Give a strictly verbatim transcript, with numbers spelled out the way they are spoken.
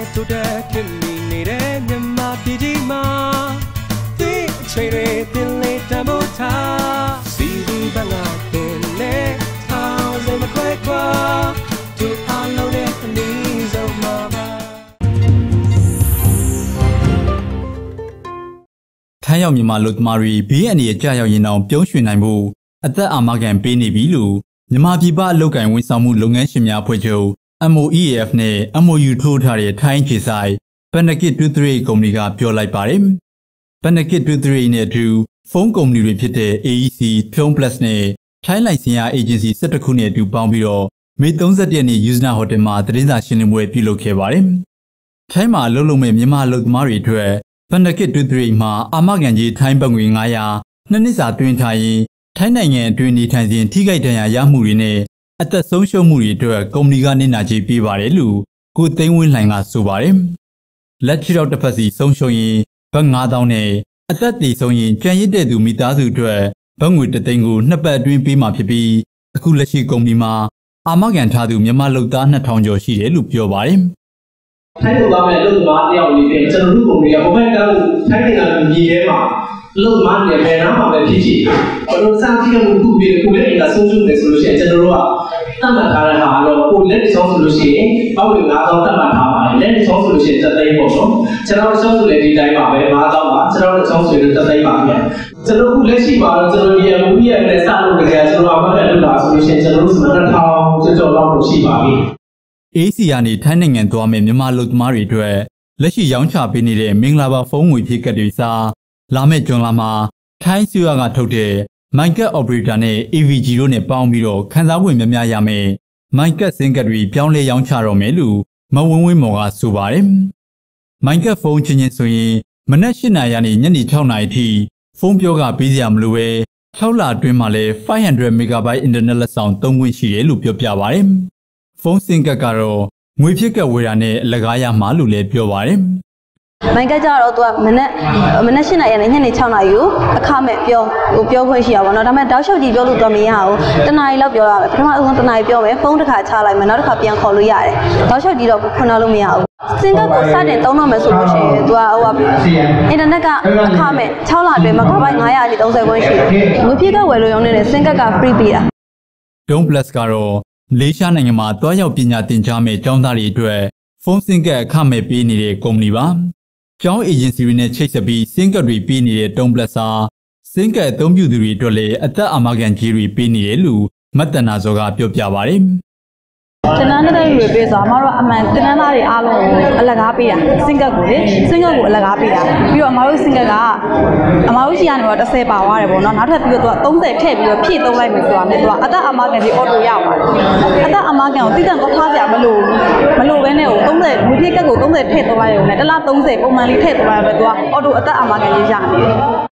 to the Kimini, Yama Pijima, the trade in late Tamota, see the Banga, then house and a quick bar to unload it the knees of Mama. ထိုင်းရောက်မြန်မာလူသမားတွေဘေးအန္တရာယ်ကြာရောက်ရင်အောင်ပြုံးရွှင်နိုင်မှုအသက်အာမခံပေးနေပြီလို့မြန်မာပြည်ပအလုပ်ကိုင်ဝန်ဆောင်မှုလုပ်ငန်းရှင်များအဖွဲ့ချုပ် M O E A F နဲ့ M O U ထိုးထားတဲ့ထိုင်းခြေဆိုင် Panakit two three ကုမ္ပဏီကပြောလိုက်ပါတယ်။ Panakit two three နဲ့အတူဖုန်းကုမ္ပဏီတွေဖြစ်တဲ့ A E C, Film Plus နဲ့ ထိုင်းလိုင်စင်ရ Agency ၁၁ခုနဲ့အတူပေါင်းပြီးတော့မေ၃၁ရက်နေ့ Yuzna Hotel မှာသတင်းစာရှင်းလင်းပွဲပြုလုပ်ခဲ့ပါတယ်။ထိုင်းမှာအလုပ်လုပ်မဲ့မြန်မာအလုပ်သမားတွေအတွက် Panakit two three မှာအာမခံကြီးထိုင်းဘတ်ငွေnine hundredနှစ်နှစ်စာတွင်းထားရင်ထိုင်းနိုင်ငံအတွင်းနေထိုင်စဉ်ထိခိုက်ဒဏ်ရာရမှုတွေနဲ့အသက်ဆုံးရှုံးမှုတွေအတွက်ကုမ္ပဏီကနစ်နာကြေးပေးပါတယ်လို့ကိုသိန်းဝင်းလှိုင်ကဆိုပါတယ်။လက်ချီတော့တစ်ဖက်စီဆုံးရှုံးရင်ဘတ်nine thousandနဲ့အသက်တည်ဆုံးရင်ကြံရစ်တဲ့သူမိသားစုအတွက်ဘတ်ငွေတစ်သိန်းကိုနှစ်ပတ်အတွင်းပေးမှာဖြစ်ပြီးအခုလက်ရှိကုမ္ပဏီမှာအာမခံထားသူမြန်မာလုပ်သားtwo thousandကျော်ရှိတယ်လို့ပြောပါတယ်။ထိုင်းလူသားမဲ့အလုပ်သမားတယောက်အနေနဲ့ကျွန်တော်တို့ကုမ္ပဏီကဘယ်ဘက်ကထိုင်းနိုင်ငံပြည်ထဲမှာအလုပ်သမားတွေဘယ်နားမှာပဲဖြစ်ဖြစ်ဘယ်လိုစမ်းကြည့်မှုခုပြီးကိုလည်းအင်တာဆုံးရှုံးတယ်ဆိုလို့ရှိရင်ကျွန်တော်တို့ကသတ်မှတ်ထားတဲ့ဟာတော့ကိုလက်တစ်ချောင်းဆိုလို့ရှိရင်အောက်ဝင်nine thousandသတ်မှတ်ထားပါတယ်လက်တစ်ချောင်းဆိုလို့ရှိရင်တစ်သိန်းပေါ့နော်ကျွန်တော်တို့ချောင်းဆိုလည်းဒီတိုင်းပါပဲnine thousandပါကျွန်တော်တို့ချောင်းဆိုရင်တစ်သိန်းပါဗျာကျွန်တော်ခုလက်ရှိမှာတော့ကျွန်တော်ဒီအမှုရနဲ့စလုပ်ကြတယ်ကျွန်တော်အမှတ်နဲ့လုပ်တာဆိုလို့ရှိရင်ကျွန်တော်တို့စမtwo thousandကျော်ကျော်လောက်ရှိပါပြီA C ကနေထိုင်းနိုင်ငံသွားမဲ့မြန်မာလူသမားတွေအတွက်လက်ရှိရောင်းချပေးနေတဲ့မင်္ဂလာပါဖုန်းငွေဖြည့်ကတ်တွေစားလာမဲ့ဂျွန်လာမှာထိုင်းစီးရွာကထုတ်တဲ့ Minecraft Operator နဲ့ A V G တို့နဲ့ပေါင်းပြီးတော့ခန်းစားဝင်များများရမယ် Minecraft စင်ကတ်တွေပြောင်းလဲရောင်းချတော့မယ်လို့မဝင်းဝင်းမော်ကဆိုပါတယ်။ Minecraft ဖုန်းချင်းချင်းဆိုရင်မနက်eightနာရီကနေညနေsixနာရီထိဖုန်းပြောကပေးစရာမလိုပဲsixလအတွင်းမှာလဲfive hundred megabyte အင်တာနက်လက်ဆောင်သုံးခွင့်ရှိတယ်လို့ပြောပြပါတယ်။ဖုန်းစင်ကတ်ကတော့ငွေဖြစ်ကဝေတာနဲ့အလကားရမှာလို့လည်းပြောပါတယ်။မိုင်းကကြတော့သူကမနေ့မနေ့eightနာရီနဲ့ညနေsixနာရီကိုအခမဲ့ပြောဟိုပြောခွင့်ရှိရပါတော့ဒါပေမဲ့တောက်လျှောက်ကြည့်ပြောလို့တော့မရဘူးတနာရီလောက်ပြောရမယ်ပထမအဆုံးတနာရီပြောမယ်ဖုန်းတစ်ခါချလိုက်မယ်နောက်တစ်ခါပြန်ခေါ်လို့ရတယ်တောက်လျှောက်ကြည့်တော့ခွင့်တော့လို့မရဘူးစင်ကတ်ကိုစတင်သုံးတော့မယ်ဆိုလို့ရှိရင်သူကဟိုကအင်တာနက်ကအခမဲ့sixလအတွင်းမကဘိုက်nine hundred thirtyခွင့်ရှိတယ်ငွေဖြည့်ကဝယ်လို့ရုံနဲ့စင်ကတ်က free ပေးတာ Dome Plus ကတော့မလေးရှားနိုင်ငံမှာတွားရောက်ပညာသင်ကြားမဲ့ကျောင်းသားတွေအတွက်ဖုန်းစင်ကတ်အခမဲ့ပေးနေတဲ့ကုမ္ပဏီပါကျောင်း agency တွေနဲ့ချိတ်ဆက်ပြီးစင်ကတ်တွေပေးနေတဲ့ Dome Plus ဟာစင်ကတ်အသုံးပြုသူတွေအတွက်လည်းအသက်အာမခံကြေးတွေပေးနေတယ်လို့မတ်တနာဇော်ကပြောပြပါတယ်တင်နန်းတဲ့လူတွေပေးဆိုအမတို့အမှန်တင်နန်းသားတွေအားလုံးအလကားပေးတာစင်ကတ်ကိုလေစင်ကတ်ကိုအလကားပေးတာပြီးတော့အမတို့စင်ကတ်ကအမတို့ရှိရနေတော့tenပါသွားတယ်ပေါ့နော်နောက်ထပ်ပြီးတော့သူကthirtyထည့်ပြီးတော့ဖြည့်သုံးလိုက်မယ်ဆိုတာနဲ့သူကအသက်အာမခံကြီးအော်တိုရပါတယ်အသက်အာမခံကိုတိကျတော့ထားကြမလို့မလို့ပဲနဲ့ကိုthirtyငွေဖြည့်ကတ်ကိုthirtyထည့်သုံးလိုက်ရုံနဲ့တစ်လthirtyပုံမှန်လေးထည့်သုံးလိုက်ရတော့သူကအော်တိုအသက်အာမခံကြီးရနေတယ်